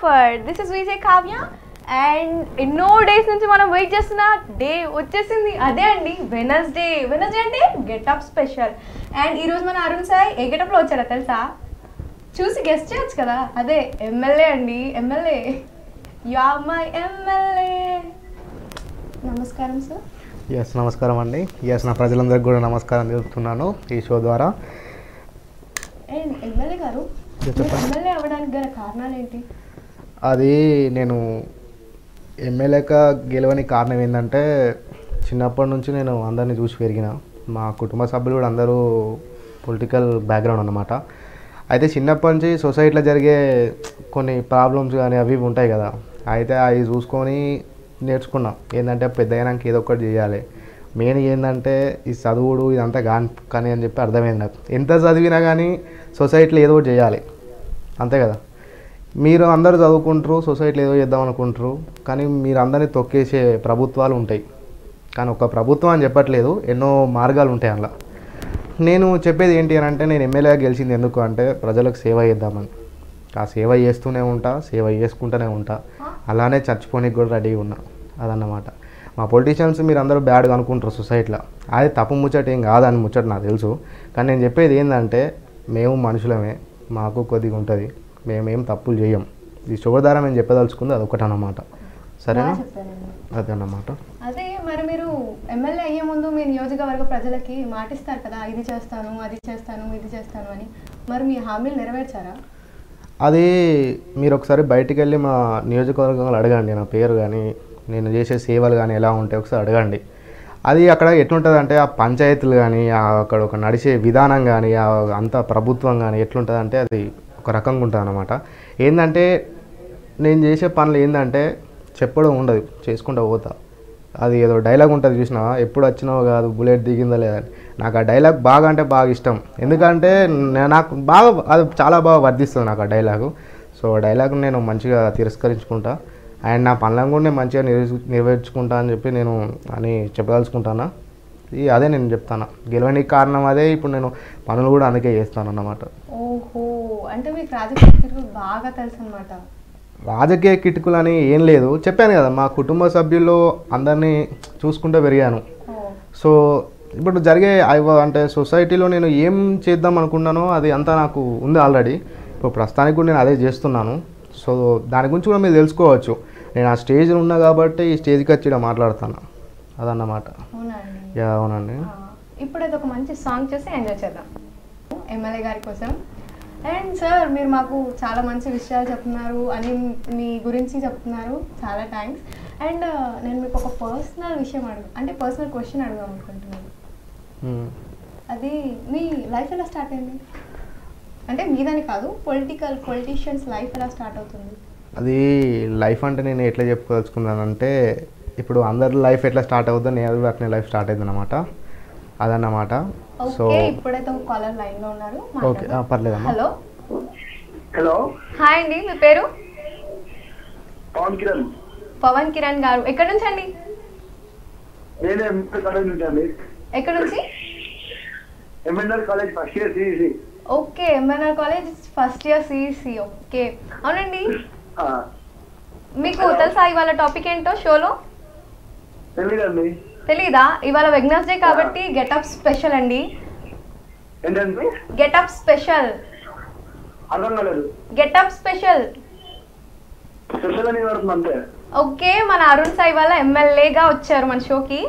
Comfort. This is Vijay Kavya and ఎన్నో days నుంచి మనం వెయిట్ చేస్తున్న డే వచ్చేసింది. అదే అండి వెనస్డే అంటే గెటప్ స్పెషల్. అండ్ ఈరోజు మన అరుణ్ సాయి ఏ గెటప్లో వచ్చాడో తెలుసా? చూసి గెస్ట్ చేయొచ్చు కదా. అదే ఎమ్మెల్యే అండి, ఎమ్మెల్యే. Yeah my MLA. నమస్కారం సార్. ఎస్ నమస్కారం అండి. ఎస్ నా ప్రజలందరికీ కూడా నమస్కారం తెలుపుతున్నాను ఈ షో ద్వారా. అండ్ ఎమ్మెల్యే గారు, ఎమ్మెల్యే అవ్వడానికి గల కారణాలు ఏంటి? అది నేను ఎమ్మెల్యేగా గెలవడానికి కారణం ఏంటంటే చిన్నప్పటి నుంచి నేను అందరినీ చూసి పెరిగిన. మా కుటుంబ సభ్యులు కూడా అందరూ పొలిటికల్ బ్యాక్గ్రౌండ్ అన్నమాట. అయితే చిన్నప్పటి నుంచి సొసైటీలో జరిగే కొన్ని ప్రాబ్లమ్స్ కానీ అవి ఉంటాయి కదా, అయితే అవి చూసుకొని నేర్చుకున్నాం. ఏంటంటే పెద్ద అయినాక ఏదో ఒకటి చేయాలి. మెయిన్ ఏంటంటే ఈ చదువుడు ఇదంతా కానీ అని చెప్పి అర్థమైంది నాకు. ఎంత చదివినా కానీ సొసైటీలో ఏదో ఒకటి చేయాలి, అంతే కదా. మీరు అందరూ చదువుకుంటారు, సొసైటీలో ఏదో చేద్దాం అనుకుంటారు, కానీ మీరు అందరినీ తొక్కేసే ప్రభుత్వాలు ఉంటాయి. కానీ ఒక ప్రభుత్వం అని చెప్పట్లేదు, ఎన్నో మార్గాలు ఉంటాయి అలా. నేను చెప్పేది ఏంటి అని అంటే, నేను ఎమ్మెల్యేగా గెలిచింది ఎందుకు అంటే ప్రజలకు సేవ చేద్దామని. ఆ సేవ చేస్తూనే ఉంటా, సేవ చేసుకుంటూనే ఉంటా, అలానే చచ్చిపోనికి కూడా రెడీగా ఉన్నా. అదన్నమాట. మా పొలిటీషియన్స్ మీరు అందరూ బ్యాడ్గా అనుకుంటారు సొసైటీలో, అది తప్పు ముచ్చట ఏం కాదని ముచ్చట నాకు తెలుసు. కానీ నేను చెప్పేది ఏంటంటే మేము మనుషులమే, మాకు కొద్దిగా ఉంటుంది, మేమేం తప్పులు చేయం. ఈ షో ద్వారా మేము చెప్పదలుచుకుంది అదొకటి అన్నమాట. సరేనా? అదే అన్నమాట. అదే మరి మీరు ఎమ్మెల్యే అయ్యే ముందు మీ నియోజకవర్గ ప్రజలకి మాటిస్తారు కదా, ఇది చేస్తాను, అది చేస్తాను, ఇది చేస్తాను అని. మరి మీ హామీలు నెరవేర్చారా? అది మీరు ఒకసారి బయటికి వెళ్ళి మా నియోజకవర్గంలో అడగండి, నా పేరు కానీ నేను చేసే సేవలు కానీ ఎలా ఉంటాయి ఒకసారి అడగండి. అది అక్కడ ఎట్లుంటుంది అంటే ఆ పంచాయతీలు కానీ అక్కడ ఒక నడిచే విధానం కానీ అంత ప్రభుత్వం కానీ ఎట్లుంటుంది అంటే అది ఒక రకంగా ఉంటుంది అన్నమాట. ఏంటంటే నేను చేసే పనులు ఏంటంటే చెప్పడం ఉండదు, చేసుకుంటూ పోతా. అది ఏదో డైలాగ్ ఉంటుంది చూసినావా, ఎప్పుడు వచ్చినావు కాదు బుల్లెట్ దిగిందా లేదని. నాకు ఆ డైలాగ్ బాగా అంటే బాగా ఇష్టం, ఎందుకంటే నాకు బాగా అది చాలా బాగా వర్ధిస్తుంది నాకు ఆ డైలాగు. సో ఆ డైలాగ్ నేను మంచిగా తిరస్కరించుకుంటా, అండ్ నా పనులను కూడా నేను మంచిగా నెరవేర్చుకుంటా అని చెప్పి నేను అని చెప్పదలుచుకుంటాను. అదే నేను చెప్తాను, గెలవడానికి కారణం అదే. ఇప్పుడు నేను పనులు కూడా అందుకే చేస్తాను అన్నమాట. ఓహో, అంటే మీకు రాజకీయ కిటుకులు బాగా తెలుసు అన్నమాట. రాజకీయ కిటుకులు అని ఏం లేదు, చెప్పాను కదా మా కుటుంబ సభ్యుల్లో అందరినీ చూసుకుంటూ పెరిగాను. సో ఇప్పుడు జరిగే అంటే సొసైటీలో నేను ఏం చేద్దాం అనుకున్నానో అది అంతా నాకు ఉంది ఆల్రెడీ. ఇప్పుడు ప్రస్తుతానికి కూడా నేను అదే చేస్తున్నాను. సో దాని గురించి కూడా మీరు తెలుసుకోవచ్చు. నేను ఆ స్టేజ్లో ఉన్నా కాబట్టి ఈ స్టేజ్కి వచ్చి ఇలా మాట్లాడుతాను, అదన్నమాట. అవునండి. ఇప్పుడైతే ఒక మంచి సాంగ్ చేసి ఎంజాయ్ చేద్దాం ఎమ్మెల్యే గారి కోసం. అండ్ సార్, మీరు మాకు చాలా మంచి విషయాలు చెప్తున్నారు అని మీ గురించి చెప్తున్నారు, చాలా థ్యాంక్స్. అండ్ నేను మీకు ఒక పర్సనల్ విషయం పర్సనల్ క్వశ్చన్ అడుగుదాం అనుకుంటున్నాను. అది మీ లైఫ్ ఎలా స్టార్ట్ అయింది? అంటే మీదని కాదు, పొలిటీషియన్స్ లైఫ్ ఎలా స్టార్ట్ అవుతుంది? అది లైఫ్ అంటే నేను ఎట్లా చెప్పుకోదలుచుకున్నానంటే, ఇప్పుడు అందరి లైఫ్ ఎట్లా స్టార్ట్ అవుతుందో నేను కూడా అట్నే లైఫ్ స్టార్ట్ అయింది అన్నమాట, అదన్నమాట. సో ఇప్పుడైతే ఒక కాలర్ లైన్ లో ఉన్నారు. ఓకే, పర్లేదమ్మా. హలో. హలో, హాయ్ అండి, మీ పేరు? పవన్ కిరణ్ గారు. ఎక్కడి నుంచి అండి? ఎక్కడి నుంచి? MNR college first year CEC. Okay, MNR college first year CEC. Okay, అవునండి. మీకు తెలుసా ఇవాళ టాపిక్ ఏంటో షోలో? తెలీదా? ఇవాళ వెడ్నెస్డే కాబట్టి గెటప్ స్పెషల్ అండి. Getup special. Getup special. Okay, మన అరుణ్ సాయి వాళ్ళ ఎమ్మెల్యేగా వచ్చారు మన షోకి.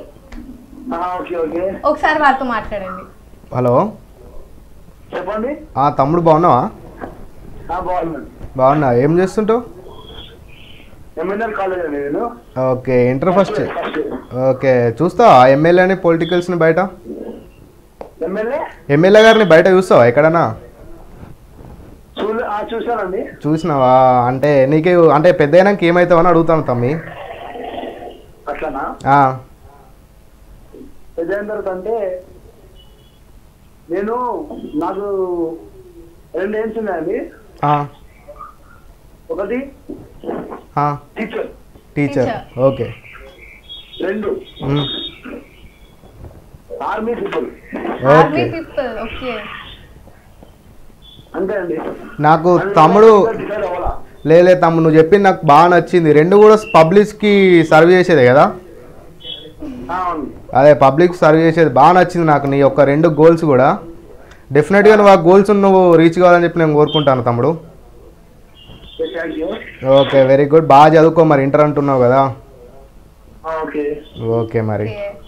ఒకసారి వారితో మాట్లాడండి. హలో, చెప్పండి. తమ్ముడు బాగున్నావా? బాగున్నా. ఏం చేస్తుంటావు? Okay, inter first. ఓకే, చూస్తావా ఎమ్మెల్యేని పొలిటికల్స్ని బయట? ఎమ్మెల్యే గారిని బయట చూస్తావా ఎక్కడన్నా? చూసినావా? అంటే నీకు అంటే పెద్ద అయినాక ఏమవుతావు అని అడుగుతాను తమ్మి. అంటే నేను నాకు 2 aims ఉన్నాయండి. ఒకటి teacher. Okay. 2 army people. Okay, అంతే అండి. నాకు తమ్ముడు లేదు తమ్ముడు, నువ్వు చెప్పింది నాకు బాగా నచ్చింది. రెండు కూడా పబ్లిక్కి సర్వ్ చేసేదే కదా? అవును. అదే పబ్లిక్ సర్వ్ చేసేది బాగా నచ్చింది నాకు. నీ యొక్క 2 గోల్స్ కూడా డెఫినెట్గా నువ్వు ఆ గోల్స్ నువ్వు రీచ్ కావాలని చెప్పి నేను కోరుకుంటాను తమ్ముడు. Thank you. Okay, very good. బాగా చదువుకో మరి, ఇంటర్ అంటున్నావు కదా? ఓకే. ఓకే మరి.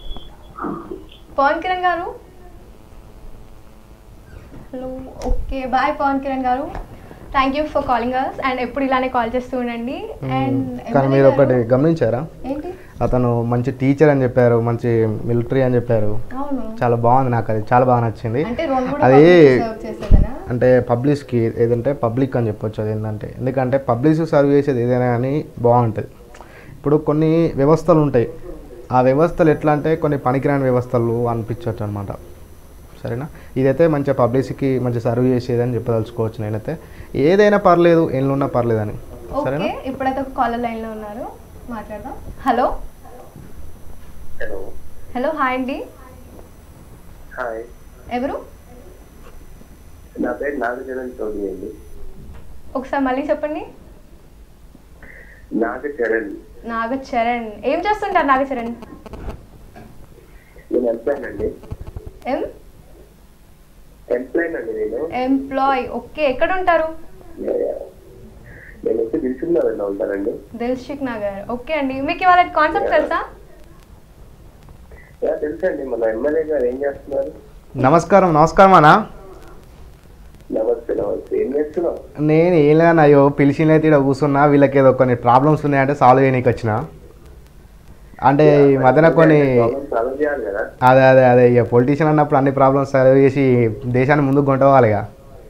పవన్ కళ్యాణ్ గారు, hello. Okay, bye Pawan Kalyan గారు. Thank you for calling us. And ఎప్పుడు ఇలానే కాల్ చేస్తూ ఉండండి. అండ్ కానీ మీరు ఒకటి గమనించారా? ఏంటి? అతను మంచి టీచర్ అని చెప్పారు, మంచి మిలిటరీ అని చెప్పారు. అవును, చాలా బాగుంది, నాకు అది చాలా బాగా నచ్చింది. అంటే రోల్ కూడా అది సర్వ్ చేసేదనా? అంటే పబ్లిక్కి ఏదంటే పబ్లిక్ అని చెప్పొచ్చు. అది ఏంటంటే ఎందుకంటే పబ్లిక్ సర్వ్ చేసేది ఏదైనా కానీ బాగుంటుంది. ఇప్పుడు కొన్ని వ్యవస్థలు ఉంటాయి, ఆ వ్యవస్థలు ఎట్లా అంటే కొన్ని పనికిరాని వ్యవస్థలు అనిపించవచ్చు అనమాట. సరేనా? ఇదైతే మంచిగా పబ్లిసిటీకి మంచి సర్వ్ చేసేదని చెప్పదలుచుకోవచ్చు. నేనైతే ఏదైనా పర్లేదు, ఎన్ని ఉన్నా పర్లేదని. సరేనా? ఇప్పుడైతే ఒక కాలర్ లైన్లో ఉన్నారు, మాట్లాడదాం. హలో. హలో. హలో, హాయ్ అండి. హాయ్. ఎవరు? నా పేరు నాగచరణ్ చౌదరి అండి. ఒకసారి మళ్ళీ చెప్పండి. నాగచరణ్. నాగచరణ్. ఏం చేస్తుంటారు నాగచరణ్? నేను ఎంప్లాయ్ అండి. ఎంప్లాయ్ అండి నేను. ఎంప్లాయ్. ఓకే, ఎక్కడ ఉంటారు? నేను వచ్చి దిల్సుఖ్ నగర్లో ఉంటానండి. దిల్సుఖ్ నగర్. ఓకే అండి, మీకు ఇవాళ కాన్సెప్ట్ తెలుసా? తెలుసండి. మన ఎమ్మెల్యే గారు ఏం చేస్తున్నారు? నమస్కారం. నమస్కారం అన్నా. నమస్తే. నమస్తే. ఏం చేస్తున్నావు? నేను ఏం లేదన్నా, అయ్యో పిలిచిన అయితే ఇక్కడ కూర్చున్నా. వీళ్ళకి ఏదో కొన్ని ప్రాబ్లమ్స్ ఉన్నాయంటే సాల్వ్ చేయడానికి వచ్చిన. అంటే ఈ మధ్యన కొన్ని అదే అదే అదే ఇక పొలిటీషియన్ అన్నప్పుడు అన్ని ప్రాబ్లమ్స్ సాల్వ్ చేసి దేశాన్ని ముందుకు కొంటవాలిగా.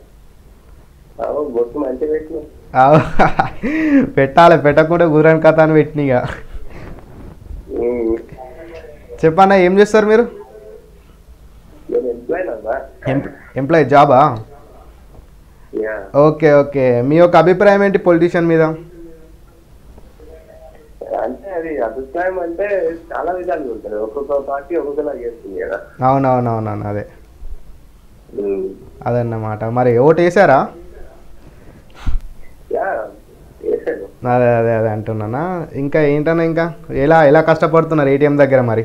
పెట్టాలి, పెట్టకుండా గురాని కథ అని పెట్టినగా. చెప్పన్నా, ఏం చేస్తారు మీరు? ఎంప్లాయ్ జాబా? Okay okay. మీ యొక్క అభిప్రాయం ఏంటి పొలిటీషియన్ మీద? అంటే అది అభిప్రాయం అంటే చాలా విధాలు ఉంటుంది, ఒక్కొక్క పార్టీ ఒక్కొక్కలా చేస్తుంది కదా. అవునవునవునవును, అదే అదన్నమాట. మరి ఓటు వేసారా? అదే అదే అదే అంటున్నానా. ఇంకా ఏంటన్నా, ఇంకా ఎలా ఎలా కష్టపడుతున్నారు ఏటీఎం దగ్గర? మరి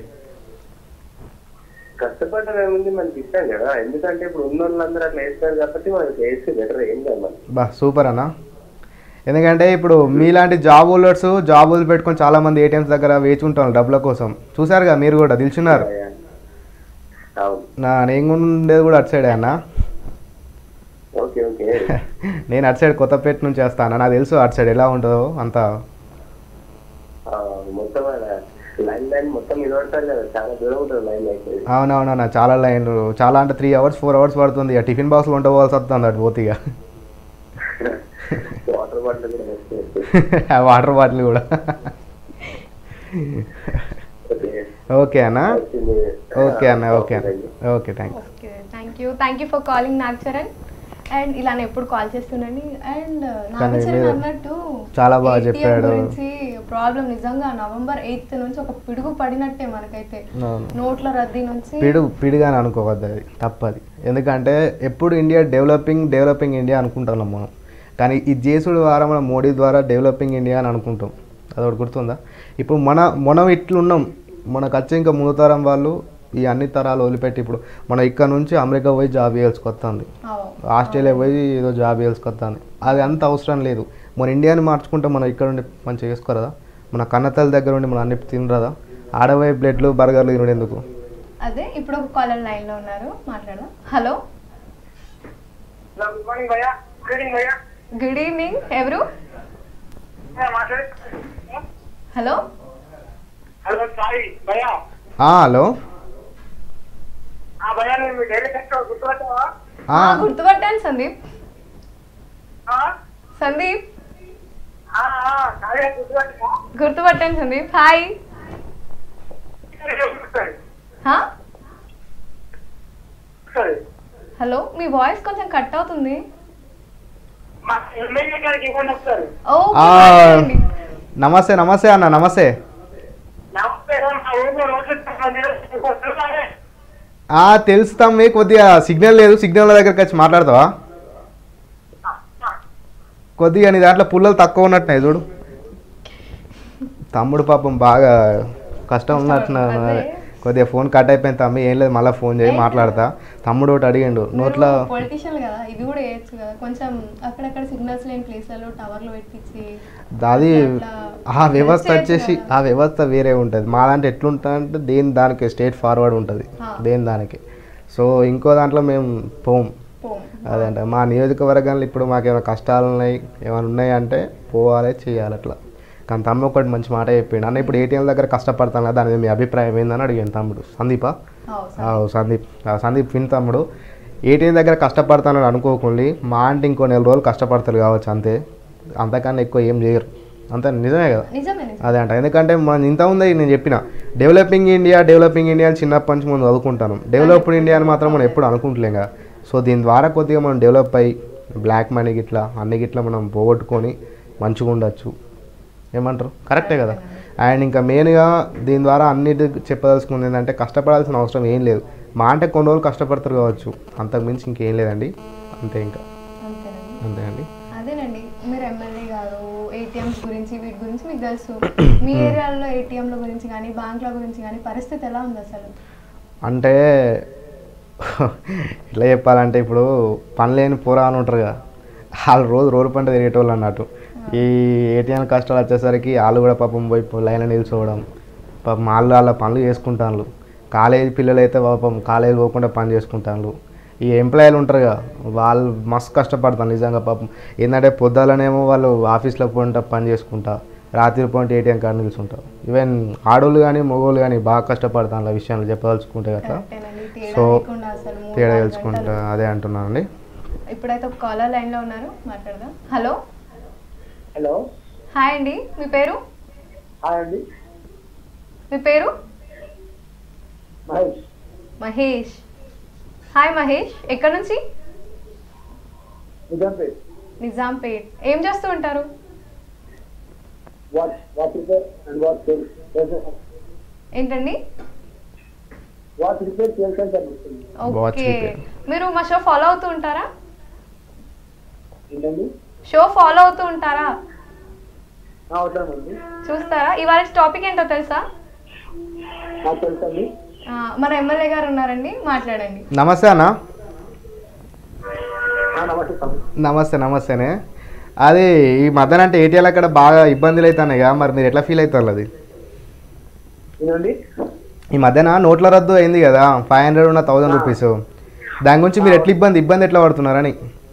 కష్టపడడం ఏముంది, మనకి ఇష్టం కదా. ఎందుకంటే ఇప్పుడు ఉన్న వాళ్ళందరూ అట్లా వేస్తారు కాబట్టి మనకి వేస్తే బెటర్. ఏం కాదు. బా సూపర్ అన్న. ఎందుకంటే ఇప్పుడు మీలాంటి జాబ్ హోల్డర్స్ జాబులు పెట్టుకొని చాలామంది ఏటీఎంస్ దగ్గర వేచి ఉంటారు డబ్బుల కోసం. చూసారుగా మీరు కూడా, తెలుసున్నారు. నేను ఉండేది కూడా అటు సైడే అన్న. నేను అటు సైడ్ కొత్తపేట నుంచి వేస్తాను. నాకు తెలుసు అటు సైడ్ ఎలా ఉంటుందో అంతా. అవునవునన్నా, చాలా లైన్, చాలా అంటే 3 hours 4 hours పడుతుంది. టిఫిన్ బాక్స్లో ఉండవలసి వస్తుంది అటు పోతిగా. వాటర్ బాటిల్ కూడా. ఓకే అన్న. ఓకే అన్న. Okay okay, thank you for calling Nagacharan. And ఇలానే ఎప్పుడు కాల్ చేస్తుండండి. అండ్ నాగచరణ్ అన్నట్టు చాలా బాగా చెప్పాడు. ప్రాబ్లం నిజంగా November 8th నుంచి ఒక పిడుగు పడినట్టే మనకైతే. నోట్ల రద్దీ నుంచి పిడుగాని అనుకోవద్దు, అది తప్పది. ఎందుకంటే ఎప్పుడు ఇండియా డెవలపింగ్ ఇండియా అనుకుంటున్నాం మనం. కానీ ఈ చేసుడు ద్వారా మన మోడీ ద్వారా డెవలపింగ్ ఇండియా అని అనుకుంటాం. అదొకటి గుర్తుందా? ఇప్పుడు మనం ఇట్లున్నాం, మనకు వచ్చే ఇంకా ముందు తరం వాళ్ళు ఈ అన్ని తరాలు వదిలిపెట్టి ఇప్పుడు మనం ఇక్కడ నుంచి అమెరికా పోయి జాబ్ చేయాల్సుకొస్తుంది, ఆస్ట్రేలియా పోయి ఏదో జాబ్ చేయాల్సుకొస్తుంది. అది అంత అవసరం లేదు. మన ఇండియాని మార్చుకుంటే మనం ఇక్కడ ఉండి మంచిగా చేసుకోరదా? మన కన్నతల్లి దగ్గర ఉండి మనం అన్ని తినరాదా? ఆడవై బ్లెడ్లు బర్గర్లు తినడు ఎందుకు? అదే ఇప్పుడు ఒక కాలర్ లైన్లో ఉన్నారు, మాట్లాడదాం. హలో. Good evening. ఎవరు? హలో. హలో. గుర్తుపట్టాను సందీప్. గుర్తుపట్టాను సందీప్. హాయ్. హలో, మీ వాయిస్ కొంచెం కట్ అవుతుంది. నమస్తే నమస్తే అన్న. నమస్తే. తెలుస్తాం. కొద్దిగా సిగ్నల్ లేదు, సిగ్నల్ దగ్గరికి వచ్చి మాట్లాడతావా? కొద్దిగా నీ దాంట్లో పుల్లలు తక్కువ ఉన్నట్టున్నాయి చూడు. తమ్ముడు పాపం బాగా కష్టం ఉన్నట్టున్నారు. కొద్దిగా ఫోన్ కట్ అయిపోయింది తమ్మి, ఏం లేదు మళ్ళీ ఫోన్ చేయి మాట్లాడతా. తమ్ముడు ఒకటి అడిగిండు నోట్లో. పొలిటీషియన్ కదా, ఇది కూడా వేయచ్చు కదా కొంచెం, అక్కడక్కడ సిగ్నల్స్ లేని ప్లేస్లలో టవర్లు పెట్టించి. అది ఆ వ్యవస్థ వచ్చేసి ఆ వ్యవస్థ వేరే ఉంటుంది. మా దాంట్లో ఎట్లుంటుంది అంటే దేని దానికి స్ట్రేట్ ఫార్వర్డ్ ఉంటుంది దేని దానికి. సో ఇంకో దాంట్లో మేము పోం. అదంటే మా నియోజకవర్గాల్లో ఇప్పుడు మాకు ఏమైనా కష్టాలు ఉన్నాయి ఏమైనా ఉన్నాయి అంటే పోవాలి చేయాలి అట్లా. కానీ తమ్ముడు ఒకటి మంచి మాట చెప్పిండు అన్న, ఇప్పుడు ఏటీఎం దగ్గర కష్టపడతాను కదా దాని మీ అభిప్రాయం ఏందని అడిగాను తమ్ముడు. సందీపా? సందీప్ విన్ తమ్ముడు. ఏటీఎం దగ్గర కష్టపడతానని అనుకోకుండా మా అంటే ఇంకో 4 రోజులు కష్టపడతారు కావచ్చు అంతే, అంతకన్నా ఎక్కువ ఏం చేయరు. అంతే నిజమే కదా. అదే అంట, ఎందుకంటే మన ఇంత ఉంది నేను చెప్పిన డెవలపింగ్ ఇండియా అని చిన్నప్పటి నుంచి మనం చదువుకుంటాను. డెవలప్డ్ ఇండియా అని మాత్రం మనం ఎప్పుడు అనుకుంటలేం కదా. సో దీని ద్వారా కొద్దిగా మనం డెవలప్ అయ్యి బ్లాక్ మనీ గిట్లా అన్ని గిట్లా మనం పోగొట్టుకొని మంచిగా ఉండొచ్చు. ఏమంటారు? కరెక్టే కదా. అండ్ ఇంకా మెయిన్గా దీని ద్వారా అన్నిటి చెప్పదలుచుకుంది ఏంటంటే కష్టపడాల్సిన అవసరం ఏం లేదు. మా అంటే కొన్ని రోజులు కష్టపడతారు కావచ్చు, అంతకుమించి ఇంకేం లేదండి. అంతే ఇంకా అంతే అండి. అదేనండి, మీరు ఎమ్మెల్యే గారు ఏటీఎంస్ గురించి వీటి గురించి మీకు తెలుసు. మీ ఏరియాలో ఏటీఎంల గురించి కానీ బ్యాంకుల గురించి కానీ పరిస్థితి ఎలా ఉంది అసలు? అంటే ఎట్లా చెప్పాలంటే ఇప్పుడు పని లేని పోరా అని ఉంటారు కదా, వాళ్ళు రోజు పంట తిరిగేటోళ్ళు అన్నట్టు. ఈ ఏటీఎం కష్టాలు వచ్చేసరికి వాళ్ళు కూడా పాపం పోయి లైన్లో నిల్చోవడం, పాపం వాళ్ళ పనులు చేసుకుంటాను. కాలేజీ పిల్లలు అయితే పాపం కాలేజీ పోకుండా పని చేసుకుంటాను. ఈ ఎంప్లాయీలు ఉంటారు కదా వాళ్ళు మస్తు కష్టపడతారు నిజంగా. పాపం ఏంటంటే పొద్దులనేమో వాళ్ళు ఆఫీస్లో పోయింట పని చేసుకుంటా, రాత్రి పోయింటే ఏటీఎం కార్డు నిల్చుంటారు. ఈవెన్ ఆడోళ్ళు కానీ మగోళ్ళు కానీ బాగా కష్టపడతాను ఆ విషయంలో చెప్పదలుచుకుంటే కదా. సో తేడా తెలుసుకుంటా అదే అంటున్నాను అండి. ఇప్పుడైతే ఒక కాలర్ లైన్లో ఉన్నారు, మాట్లాడదాం. హలో హలో, హాయ్ అండి, మీ పేరు? హాయ్ అండి, మీ పేరు? మహేష్. మహేష్, హాయ్ మహేష్, ఎక్కడ నుంచి? నిజాంపేట్. నిజాంపేట్. ఏం చేస్తూ ఉంటారు? ఏంటండి? ఓకే, మీరు మా షో ఫాలో అవుతూ ఉంటారా? షో ఫాలో అవుతూ ఉంటారా? చూస్తారా? ఇవాళ టాపిక్ ఏంటో తెలుసా? మన ఎమ్మెల్యే గారు ఉన్నారండి, మాట్లాడండి. నమస్తే అన్న. నమస్తేనే. అది ఈ మధ్యన అంటే ఏటీఎల్ అక్కడ బాగా ఇబ్బందులు అవుతున్నాయి కదా, మరి మీరు ఎట్లా ఫీల్ అవుతారు? అది ఈ మధ్యన నోట్ల రద్దు అయింది కదా, 500 ఉన్న 1000 రూపీస్, దాని గురించి మీరు ఎట్లా ఇబ్బంది ఎట్లా పడుతున్నారని.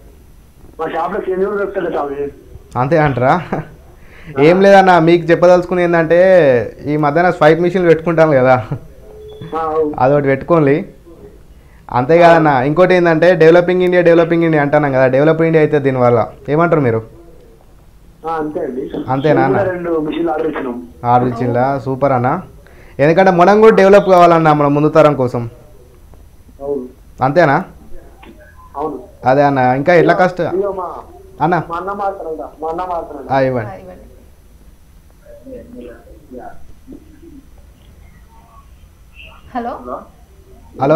అంతే అంటారా? ఏం లేదన్న, మీకు చెప్పదలుచుకుని ఏంటంటే ఈ మధ్యన స్వైప్ మిషన్లు పెట్టుకుంటాను కదా, అదొకటి పెట్టుకోండి. అంతేకాదన్న, ఇంకోటి ఏంటంటే డెవలపింగ్ ఇండియా అంటున్నాం కదా, డెవలప్ ఇండియా అయితే దీనివల్ల ఏమంటారు మీరు? అంతేనా అన్న? ఆర్డర్ ఇచ్చిందా? సూపర్ అన్న. ఎందుకంటే మనం కూడా డెవలప్ కావాలన్నా మన ముందు తరం కోసం. అంతేనా? అదే అన్న. ఇంకా ఎట్లా కష్టం అన్న? ఇవ్వండి. హలో హలో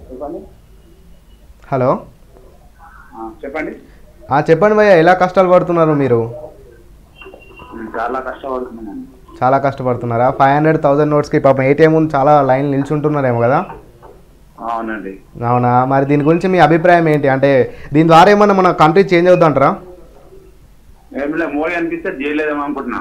హలో, చెప్పండి. చెప్పండి భయ్య, ఎలా కష్టాలు పడుతున్నారు మీరు? చాలా కష్టపడుతున్నారా? 500, 1000 నోట్స్కి పాపం ఏటీఎం ముందు చాలా లైన్ నిల్చుంటున్నారేమో కదా? అవునండి. అవునా? మరి దీని గురించి మీ అభిప్రాయం ఏంటి? అంటే దీని ద్వారా ఏమన్నా మన కంట్రీ చేంజ్ అవుతుంటారా? మోడీ అనిపిస్తే చేయలేదేమో అనుకుంటున్నా.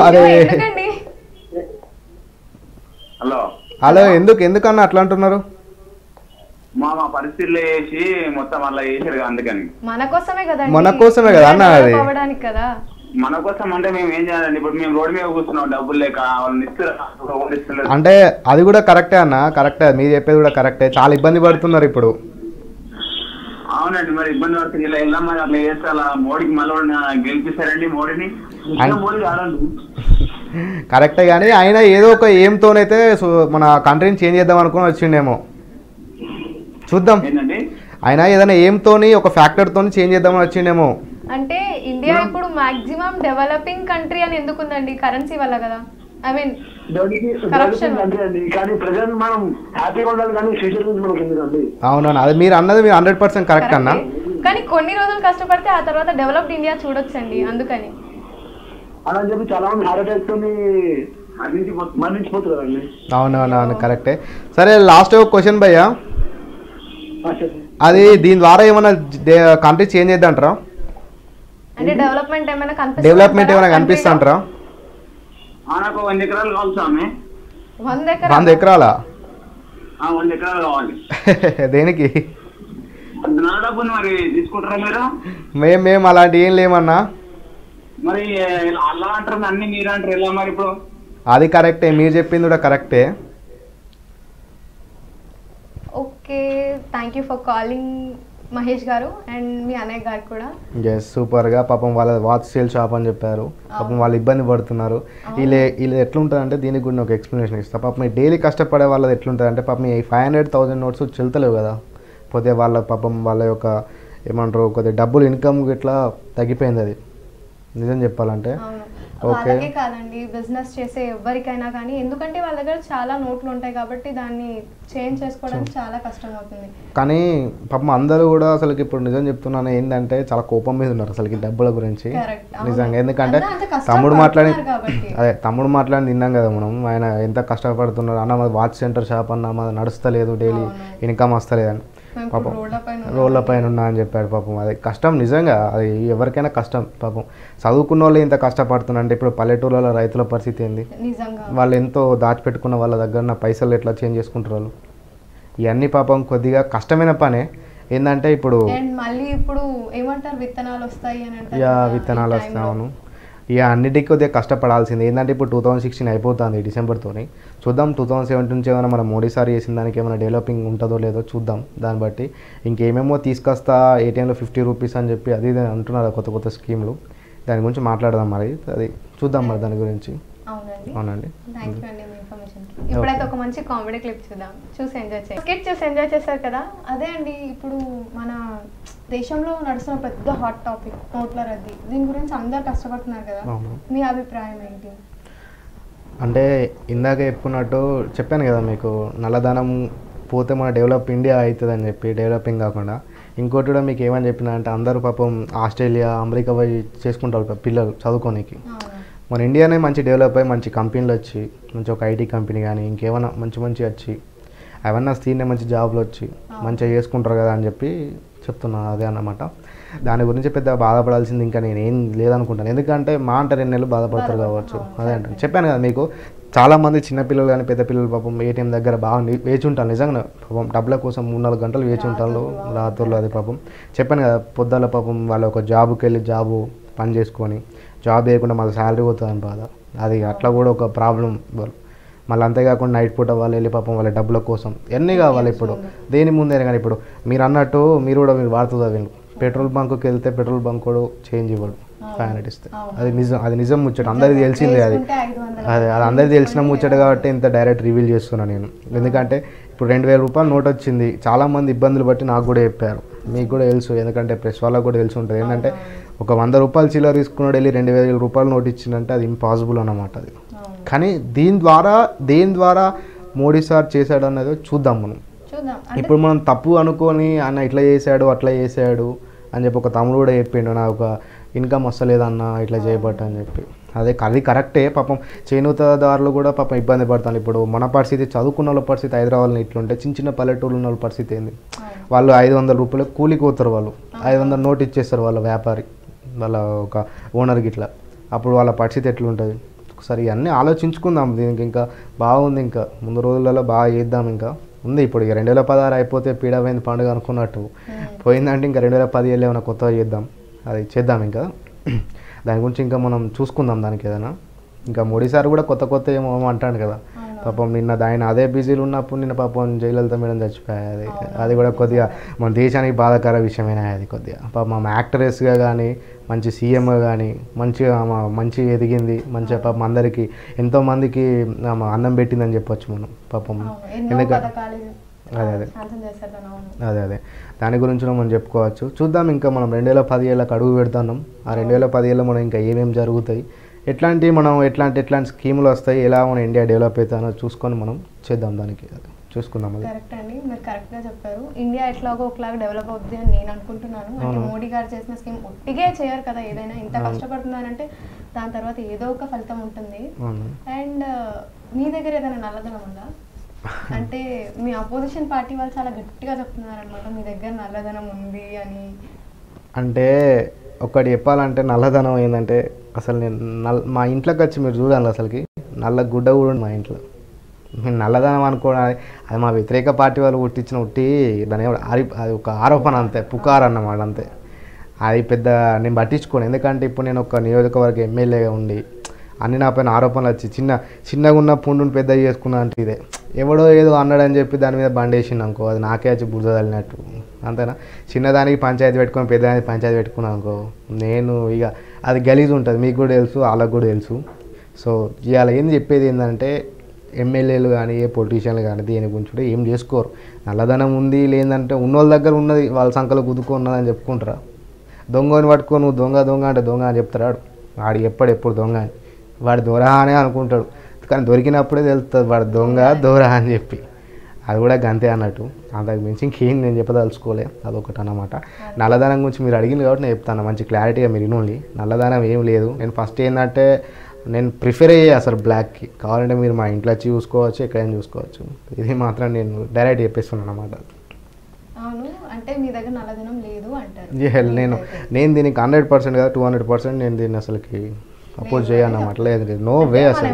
హలో, ఎందుకన్నా అట్లా అంటున్నారు? మా పరిస్థితులు వేసి మొత్తం అలా వేసారు, అందుకని మన కోసమే కదా అన్న. అది మన కోసం అంటే మేము ఏం చేయాలండి? ఇప్పుడు మేము రోడ్డు మీద కూర్చున్నాం, డబ్బులు లేక వాళ్ళని ఇస్తారు. అంటే అది కూడా కరెక్టే అన్న, కరెక్టే, మీరు చెప్పేది కూడా కరెక్టే. చాలా ఇబ్బంది పడుతున్నారు ఇప్పుడు. అవునండి, మరి ఇబ్బంది పడుతుంది. ఇలా వెళ్ళాం మరి అట్లా చేస్తే అలా మోడీకి మళ్ళీ గెలిపిస్తారండి మోడీని. మోడీ రాడండి, కరెక్టే. కానీ ఆయన ఏదో ఒక ఏంతోనైతే మన కంట్రీని చేంజ్ చేద్దాం అనుకుని వచ్చిండేమో, చూద్దాం. ఆయన ఏదైనా ఏంతోని ఒక ఫ్యాక్టర్తోని చేంజ్ చేద్దామని వచ్చిండేమో. అంటే ఇండియా ఇప్పుడు మాక్సిమం డెవలపింగ్ కంట్రీ అని ఎందుకుందండి? కరెన్సీ వల్ల కదా. ఐ మీన్ అవునన్నా, అది మీరు అన్నది 100% కరెక్ట్ అన్న. కానీ కొన్ని రోజులు కష్టపడితే ఆ తర్వాత డెవలప్డ్ ఇండియా చూడొచ్చండి. అందుకని అలా చెప్పి చాలా మంది హార్ట్ అటాక్ తోని మరణించిపోతున్నారండి. అవునవునవును కరెక్టే. సరే లాస్ట్ ఒక క్వశ్చన్ భయ్యా, అది దీని ద్వారా ఏమైనా కంట్రీ చేంజ్ అవుతుంది అంటారా? అంటే డెవలప్మెంట్ ఏమైనా కనిపిస్తా అంటారా? నాకు 100 ఎకరాలు కావాలి స్వామి. 100 ఎకరాలా? 100 ఎకరాలు కావాలి. దేనికి? నా డబ్బుని మరి తీసుకుంటారా మీరు? మేము అలాంటి ఏం లేమన్నా. మరి అలా అంటారు, అన్ని మీరు అంటారు, ఎలా మరి ఇప్పుడు? అది కరెక్టే, మీరు చెప్పింది కూడా కరెక్టే. Okay, thank you for calling Mahesh గారు అండ్ మీ అన్నయ్య గారు కూడా. ఎస్, సూపర్గా. పాపం వాళ్ళ వాచ్ సేల్ షాప్ అని చెప్పారు. పాపం వాళ్ళు ఇబ్బంది పడుతున్నారు. వీళ్ళు ఎట్లుంటుందంటే దీనికి కూడా ఒక ఎక్స్ప్లెనేషన్ ఇస్తా. పాపం ఈ డైలీ కష్టపడే వాళ్ళది ఎట్లుంటుందంటే పాపం ఈ 500,000 నోట్స్ చెల్తలేవు కదా. పోతే వాళ్ళ పాపం వాళ్ళ యొక్క ఏమంటారు కొద్దిగా డబ్బులు ఇన్కమ్ ఇట్లా తగ్గిపోయింది. అది నిజం చెప్పాలంటే. వాళ్ళకే కాదండి, బిజినెస్ చేసే ఎవరికైనా కానీ, ఎందుకంటే వాళ్ళ దగ్గర చాలా నోట్లు ఉంటాయి కాబట్టి దాన్ని చేంజ్ చేసుకోవడానికి చాలా కష్టం అవుతుంది. కానీ పాపం అందరూ కూడా అసలు ఇప్పుడు నిజం చెప్తున్నాను ఏంటంటే చాలా కోపం మీద ఉన్నారు అసలు డబ్బుల గురించి నిజంగా. ఎందుకంటే తమ్ముడు మాట్లాడి తిన్నాం కదా మనం, ఆయన ఎంత కష్టపడుతున్నారు అన్న. మాది వాచ్ సెంటర్ షాప్ అన్న, మాది నడుస్తలేదు, డైలీ ఇన్కమ్ వస్తలేదని పాపం రోడ్ల పైన ఉన్నా అని చెప్పాడు. పాపం అది కష్టం నిజంగా, అది ఎవరికైనా కష్టం. పాపం చదువుకున్న వాళ్ళు ఇంత కష్టపడుతున్నారు అంటే ఇప్పుడు పల్లెటూళ్ళలో రైతుల పరిస్థితి ఏంది? వాళ్ళు ఎంతో దాచిపెట్టుకున్న వాళ్ళ దగ్గర పైసలు ఎట్లా చేంజ్ చేసుకుంటారు వాళ్ళు. ఇవన్నీ పాపం కొద్దిగా కష్టమైన పనే. ఏంటంటే ఇప్పుడు ఏమంటారు విత్తనాలు వస్తాయి అని అంటే, విత్తనాలు వస్తాను ఇక అన్నిటికీ కొద్దిగా కష్టపడాల్సింది. ఏంటంటే ఇప్పుడు 2016 అయిపోతుంది డిసెంబర్తోని. చూద్దాం 2017 నుంచి ఏమైనా మన మోడీ సార్ చేసిన దానికి ఏమైనా డెవలపింగ్ ఉంటుందో లేదో చూద్దాం. దాన్ని బట్టి ఇంకేమేమో తీసుకొస్తా, ATMలో 50 రూపీస్ అని చెప్పి అది అంటున్నారు కొత్త కొత్త స్కీమ్లు. దాని గురించి మాట్లాడదాం మరి, అది చూద్దాం మరి దాని గురించి. అవునండి, ఇప్పుడైతే ఒక మంచి కామెడీ క్లిప్ చూద్దాం, చూసి ఎంజాయ్ చేయండి. స్కిట్ చూసి ఎంజాయ్ చేస్తారు కదా, అదే అండి ఇప్పుడు మన దేశంలో నడుస్తున్న పెద్ద హాట్ టాపిక్ నోట్ల రద్దీ. దీని గురించి అందరు కష్టపడుతున్నారు కదా, మీ అభిప్రాయం ఏంటి? అంటే ఇందాక చెప్పాను కదా మీకు, నల్లధనం పోతే మన డెవలప్ ఇండియా అవుతుంది అని చెప్పి, డెవలపింగ్ కాకుండా. ఇంకోటి కూడా మీకు ఏమని చెప్పినా అంటే అందరూ పాపం ఆస్ట్రేలియా అమెరికా పోయి చేసుకుంటారు పిల్లలు చదువుకోనికి. మన ఇండియానే మంచి డెవలప్ అయ్యి మంచి కంపెనీలు వచ్చి, మంచి ఒక IT కంపెనీ కానీ ఇంకేమైనా మంచి వచ్చి అవన్నీ వస్తేనే మంచి జాబ్లు వచ్చి మంచిగా చేసుకుంటారు కదా అని చెప్పి చెప్తున్నాను. అదే అన్నమాట. దాని గురించి పెద్ద బాధపడాల్సింది ఇంకా నేనేం లేదనుకుంటాను. ఎందుకంటే మా అంటే 2 నెలలు బాధపడతారు కావచ్చు. అదే అంటే చెప్పాను కదా మీకు, చాలామంది చిన్నపిల్లలు కానీ పెద్ద పిల్లలు పాపం ATM దగ్గర బాగా వేచి ఉంటారు. నిజంగా పాపం డబ్బుల కోసం 3-4 గంటలు వేచి ఉంటారు రాత్రులు. అది పాపం చెప్పాను కదా, పొద్దుల పాపం వాళ్ళు ఒక జాబుకి వెళ్ళి పని చేసుకొని జాబ్ చేయకుండా మళ్ళీ శాలరీ పోతుందని బాధ. అది అట్లా కూడా ఒక ప్రాబ్లం వాళ్ళు. మళ్ళీ అంతేకాకుండా నైట్ పూట వాళ్ళు వెళ్ళి పాపం వాళ్ళ డబ్బుల కోసం ఎన్ని కావాలి ఇప్పుడు దేని ముందే. కానీ ఇప్పుడు మీరు అన్నట్టు మీరు వాడుతుందా వీళ్ళు పెట్రోల్ బంక్కి వెళ్తే పెట్రోల్ బంక్ కూడా చేంజ్ ఇవ్వడు, 500 ఇస్తే. అది నిజం ముచ్చట, అందరికీ తెలిసిందే. అది అందరికీ తెలిసిన ముచ్చట కాబట్టి ఇంత డైరెక్ట్ రివీల్ చేస్తున్నాను నేను. ఎందుకంటే ఇప్పుడు 2,000 రూపాయలు నోట్ వచ్చింది, చాలామంది ఇబ్బందులు బట్టి నాకు కూడా చెప్పారు, మీకు కూడా తెలుసు. ఎందుకంటే ప్రెస్ వాళ్ళకు కూడా తెలిసి ఉంటుంది. ఏంటంటే ఒక 100 రూపాయలు చిల్లర తీసుకున్నాడు వెళ్ళి 2,000 రూపాయలు నోట్ ఇచ్చిందంటే అది ఇంపాసిబుల్ అన్నమాట. అది కానీ దేని ద్వారా మోడీ సార్ చేశాడు అన్నది చూద్దాం మనం. ఇప్పుడు మనం తప్పు అనుకొని అన్న ఇట్లా చేశాడు అట్లా చేశాడు అని చెప్పి ఒక తమ్ముడు కూడా చెప్పిండు, నాకు ఒక ఇన్కమ్ వస్తలేదన్న ఇట్లా చేయబట్టు అని చెప్పి. అది కరెక్టే. పాపం చేనేతదారులు కూడా పాపం ఇబ్బంది పడతాను. ఇప్పుడు మన పరిస్థితి, చదువుకున్న వాళ్ళ పరిస్థితి హైదరాబాద్లో ఇట్లుంటే చిన్న పల్లెటూళ్ళు ఉన్న వాళ్ళ పరిస్థితి ఏంది? వాళ్ళు 500 రూపాయలు కూలికి పోతారు, వాళ్ళు 500 నోట్ ఇచ్చేస్తారు వాళ్ళ వ్యాపారి, వాళ్ళ ఒక ఓనర్కి ఇట్లా. అప్పుడు వాళ్ళ పరిస్థితి ఎట్లుంటుంది? ఒకసారి అన్నీ ఆలోచించుకుందాం. దీనికి ఇంకా బాగుంది, ఇంకా ముందు రోజులలో బాగా చేద్దాం. ఇంకా ఉంది ఇప్పుడు 2016 అయిపోతే పీడమైంది పండుగ అనుకున్నట్టు పోయిందంటే ఇంకా 2017 ఏమైనా కొత్తగా చేద్దాం. ఇంకా దాని గురించి ఇంకా మనం చూసుకుందాం దానికి ఏదైనా. ఇంకా మోడీ సార్ కూడా కొత్త ఏమో అంటాడు కదా పాపం. నిన్న ఆయన అదే బిజీలు ఉన్నప్పుడు నిన్న పాపం జయలలిత మేడం చచ్చిపోయాది. అది కూడా కొద్దిగా మన దేశానికి బాధాకర విషయమైనా. అది కొద్దిగా పాపం మా యాక్టరెస్గా కానీ మంచి సీఎంగా కానీ మంచి ఎదిగింది, మంచిగా పాపం అందరికీ ఎంతోమందికి అన్నం పెట్టిందని చెప్పొచ్చు మనం పాపం. ఎందుకంటే అదే దాని గురించి మనం చెప్పుకోవచ్చు. చూద్దాం ఇంకా మనం 2017 అడుగు పెడుతున్నాం. ఆ 2017 మనం ఇంకా ఏమేమి జరుగుతాయి, ఎట్లాంటి స్కీములు వస్తాయి, ఎలా మన ఇండియా డెవలప్ అవుతుందో చూసుకొని మనం చేద్దాం దానికి. చూసుకుందాం అది. కరెక్ట్ అండి, మీరు కరెక్ట్గా చెప్పారు. ఇండియా ఎట్లాగో ఒకలాగా డెవలప్ అవుద్ది అని నేను అనుకుంటున్నాను. అంటే మోడీ గారు చేసిన స్కీమ్ ఒట్టిగే చేయరు కదా, ఏదైనా ఇంత కష్టపడుతున్నారంటే దాని తర్వాత ఏదో ఒక ఫలితం ఉంటుంది. అండ్ మీ దగ్గర ఏదైనా నల్లధనం ఉందా? అంటే మీ అపోజిషన్ పార్టీ వాళ్ళు చాలా గట్టిగా చెప్తున్నారు అనమాట మీ దగ్గర నల్లధనం ఉంది అని. అంటే ఒకటి చెప్పాలంటే నల్లధనం ఏంటంటే అసలు నేను మా ఇంట్లోకి వచ్చి మీరు చూడాలి, అసలుకి నల్ల గుడ్డ కూడా ఉంది మా ఇంట్లో. నేను నల్లధనం అనుకోవడం అది మా వ్యతిరేక పార్టీ వాళ్ళు ఉట్టి దాని అది ఒక ఆరోపణ అంతే, పుకార్ అన్నమాట అంతే. అది పెద్ద నేను పట్టించుకోను, ఎందుకంటే ఇప్పుడు నేను ఒక నియోజకవర్గ ఎమ్మెల్యేగా ఉండి అన్ని నా పైన ఆరోపణలు వచ్చి చిన్నగా ఉన్న పుండుని పెద్ద చేసుకున్నా అంటే ఇదే ఎవడో ఏదో అన్నాడని చెప్పి దాని మీద బండేసిండు అనుకో, అది నాకే వచ్చి బురద తల్లినట్టు అంతేనా. చిన్నదానికి పంచాయతీ పెట్టుకొని పెద్దదానికి పంచాయతీ పెట్టుకున్నాను అనుకో, నేను ఇక అది గలీజ్ ఉంటుంది, మీకు కూడా తెలుసు వాళ్ళకు కూడా తెలుసు. సో ఇవాళ ఏంది చెప్పేది ఏంటంటే ఎమ్మెల్యేలు కానీ ఏ పొలిటీషియన్లు కానీ దేని గురించి కూడా ఏం చేసుకోరు. నల్లధనం ఉంది లేదంటే ఉన్నోళ్ళ దగ్గర ఉన్నది వాళ్ళ సంఖలో కుదుకున్నదని చెప్పుకుంటారా? దొంగని పట్టుకో నువ్వు దొంగ అంటే దొంగ అని చెప్తాడు వాడు ఎప్పుడు దొంగ అని, వాడు దొరా అనే అనుకుంటాడు, కానీ దొరికినప్పుడే తెలుస్తుంది వాడు దొర అని చెప్పి. అది కూడా గంతే అన్నట్టు, అంతకు మించి ఇంకేం నేను చెప్పదలుచుకోలే, అదొకటి అన్నమాట. నల్లధనం గురించి మీరు అడిగింది కాబట్టి నేను చెప్తాను మంచి క్లారిటీగా, మీరు వినండి. నల్లధనం ఏం లేదు. నేను ఫస్ట్ ఏంటంటే నేను ప్రిఫర్ అయ్యే అసలు బ్లాక్కి, కావాలంటే మీరు మా ఇంట్లో వచ్చి చూసుకోవచ్చు, ఎక్కడైనా చూసుకోవచ్చు. ఇది మాత్రం నేను డైరెక్ట్ చెప్పేస్తున్నాను అన్నమాట. అవును, అంటే మీ దగ్గర నల్లధనం లేదు అంటారు. నేను దీనికి 100% కాదు 200% నేను దీన్ని అసలుకి అపోజ్ చేయన్నమాట. లేదు నో వే, అసలు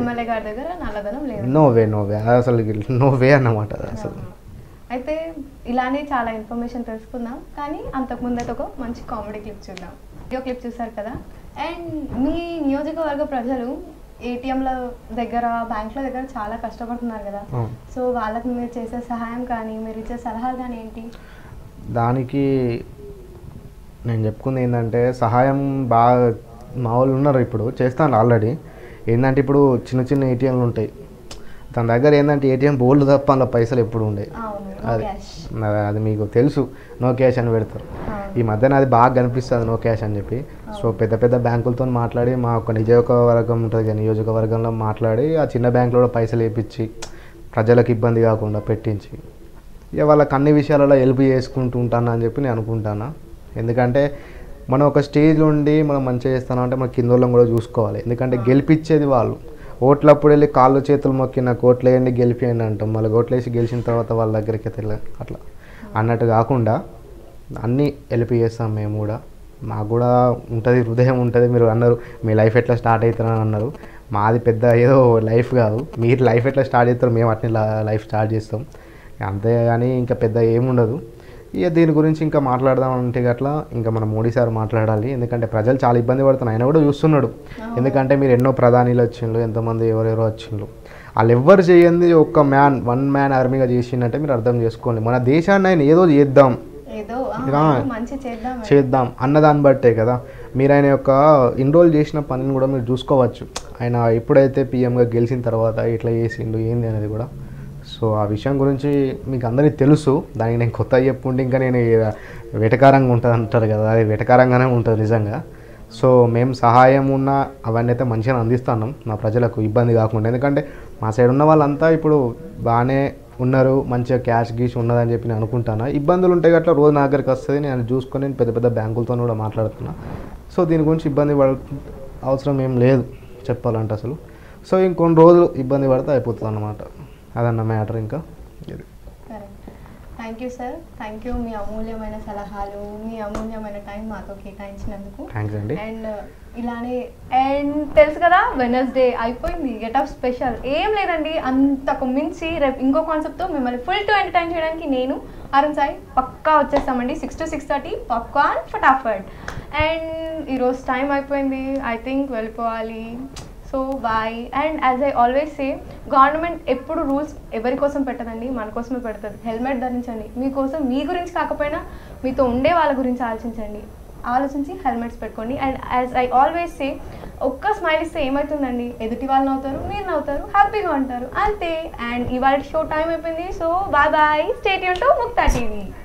నో వే అసలు నో వే అన్నమాట అసలు. అయితే ఇలానే చాలా ఇన్ఫర్మేషన్ తెలుసుకుందాం, కానీ అంతకుముందు అయితే ఒక మంచి కామెడీ క్లిప్ చూద్దాం. వీడియో క్లిప్ చూసారు కదా. అండ్ మీ నియోజకవర్గ ప్రజలు ఏటీఎంల దగ్గర బ్యాంకుల దగ్గర చాలా కష్టపడుతున్నారు కదా, సో వాళ్ళకి మీరు చేసే సహాయం కానీ మీరు ఇచ్చే సలహాలు కానీ ఏంటి? దానికి నేను చెప్పుకుంది ఏంటంటే సహాయం బాగా మా వాళ్ళు ఉన్నారు, ఇప్పుడు చేస్తాను ఆల్రెడీ. ఏంటంటే ఇప్పుడు చిన్న ఏటీఎంలు ఉంటాయి, తన దగ్గర ఏంటంటే ఏటీఎం బోల్డ్ తప్ప అందులో పైసలు ఎప్పుడు ఉండే, అది మీకు తెలుసు, నో క్యాష్ అని పెడతారు. ఈ మధ్యన అది బాగా కనిపిస్తుంది నో క్యాష్ అని చెప్పి. సో పెద్ద బ్యాంకులతో మాట్లాడి మా ఒక నియోజకవర్గం ఉంటుంది కదా, నియోజకవర్గంలో మాట్లాడి ఆ చిన్న బ్యాంకులో పైసలు వేయించి ప్రజలకు ఇబ్బంది కాకుండా పెట్టించి ఇక వాళ్ళకి అన్ని విషయాలలో హెల్ప్ చేసుకుంటూ ఉంటాను అని చెప్పి నేను అనుకుంటాను. ఎందుకంటే మనం ఒక స్టేజ్ ఉండి మనం మంచిగా చేస్తాను అంటే మన కింద వాళ్ళని కూడా చూసుకోవాలి, ఎందుకంటే గెలిపించేది వాళ్ళు. ఓట్లప్పుడు వెళ్ళి కాళ్ళు చేతులు మొక్కి నాకు ఓట్లు వేయండి గెలిపియండి అంటాం, మళ్ళీ ఓట్లు వేసి గెలిచిన తర్వాత వాళ్ళ దగ్గరికి అట్లా అన్నట్టు కాకుండా అన్నీ హెల్ప్ చేస్తాం మేము కూడా. మాకు కూడా ఉంటుంది, హృదయం ఉంటుంది. మీరు అన్నారు మీ లైఫ్ ఎట్లా స్టార్ట్ అవుతారని అన్నారు, మాది పెద్ద ఏదో లైఫ్ కాదు, మీరు లైఫ్ ఎట్లా స్టార్ట్ చేస్తారు మేము అట్నే లైఫ్ స్టార్ట్ చేస్తాం అంతేగాని ఇంకా పెద్ద ఏముండదు. ఇక దీని గురించి ఇంకా మాట్లాడదామంటే అట్లా ఇంకా మన మోడీ సార్ మాట్లాడాలి, ఎందుకంటే ప్రజలు చాలా ఇబ్బంది పడుతున్నారు, ఆయన కూడా చూస్తున్నాడు. ఎందుకంటే మీరు ఎన్నో ప్రధానిలు వచ్చిండ్రు, ఎంతోమంది ఎవరెవరో వచ్చిండ్రు, వాళ్ళు ఎవ్వరు చేయండి ఒక వన్ మ్యాన్ ఆర్మీగా చేసిందంటే మీరు అర్థం చేసుకోండి. మన దేశాన్ని ఆయన ఏదో చేద్దాం అన్నదాన్ని బట్టే కదా మీరు ఆయన యొక్క ఇన్రోల్ చేసిన పనిని కూడా మీరు చూసుకోవచ్చు. ఆయన ఎప్పుడైతే పిఎంగా గెలిచిన తర్వాత ఇట్లా చేసిండు ఏంది అనేది కూడా. సో ఆ విషయం గురించి మీకు అందరికీ తెలుసు, దానికి నేను కొత్త చెప్పుకుంటే ఇంకా నేను వెటకారంగా ఉంటుంది అంటారు కదా, అది వెటకారంగానే ఉంటుంది నిజంగా. సో మేము సహాయం ఉన్న అవన్నీ అయితే మంచిగా అందిస్తున్నాం మా ప్రజలకు ఇబ్బంది కాకుండా, ఎందుకంటే మా సైడ్ ఉన్న వాళ్ళంతా ఇప్పుడు బాగానే ఉన్నారు, మంచిగా క్యాష్ గీష్ ఉన్నదని చెప్పి నేను అనుకుంటాను. ఇబ్బందులు ఉంటాయి అట్లా రోజు నా దగ్గరికి వస్తుంది, నేను చూసుకొని నేను పెద్ద బ్యాంకులతో కూడా మాట్లాడుతున్నా. సో దీని గురించి ఇబ్బంది అవసరం ఏం లేదు చెప్పాలంటే అసలు. సో ఇంకొన్ని రోజులు ఇబ్బంది పడితే అయిపోతుంది అన్నమాట, అదన్న మ్యాటర్. ఇంకా thank you sir, thank you మీ అమూల్యమైన సలహాలు, మీ అమూల్యమైన టైం మాతో కేటాయించినందుకు. థ్యాంక్స్ అండి. అండ్ ఇలానే అండ్ తెలుసు కదా వెనస్డే అయిపోయింది, గెటప్ స్పెషల్ ఏం లేదండి, అంతకు మించి రేపు ఇంకో కాన్సెప్ట్తో మిమ్మల్ని ఫుల్ టు ఎంటర్టైన్ చేయడానికి నేను అరుణ్ సాయి పక్కా వచ్చేస్తామండి 6 to 6:30 పాప్కార్న్ ఫటాఫట్. అండ్ ఈరోజు టైం అయిపోయింది, ఐ థింక్ వెళ్ళిపోవాలి. So bye. And as I always say, government ఎప్పుడు రూల్స్ ఎవరి కోసం పెట్టదండి, మన కోసమే పెడుతుంది. హెల్మెట్ ధరించండి, మీకోసం మీ గురించి కాకపోయినా మీతో ఉండే వాళ్ళ గురించి ఆలోచించి హెల్మెట్స్ పెట్టుకోండి. And as I always say, ఒక్క స్మైల్ ఇస్తే ఏమవుతుందండి, ఎదుటి వాళ్ళు నవ్వుతారు, మీరు నవ్వుతారు, హ్యాపీగా ఉంటారు, అంతే. అండ్ ఇవాళ షో టైం అయిపోయింది. So bye, stay tune to Mukta TV.